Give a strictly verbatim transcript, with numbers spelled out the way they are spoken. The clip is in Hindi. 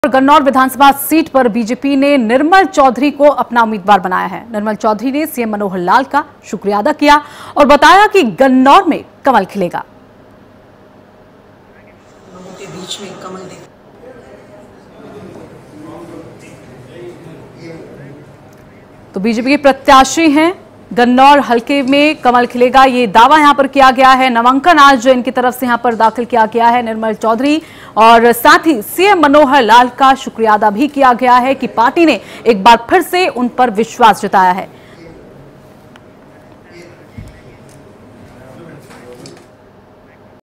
गन्नौर विधानसभा सीट पर बीजेपी ने निर्मल चौधरी को अपना उम्मीदवार बनाया है। निर्मल चौधरी ने सीएम मनोहर लाल का शुक्रिया अदा किया और बताया कि गन्नौर में कमल खिलेगा। लोगों के बीच में कमल दे। तो बीजेपी के प्रत्याशी हैं, गन्नौर हलके में कमल खिलेगा, ये दावा यहां पर किया गया है। नामांकन आज इनकी तरफ से यहां पर दाखिल किया गया है निर्मल चौधरी, और साथ ही सीएम मनोहर लाल का शुक्रिया अदा भी किया गया है कि पार्टी ने एक बार फिर से उन पर विश्वास जताया है।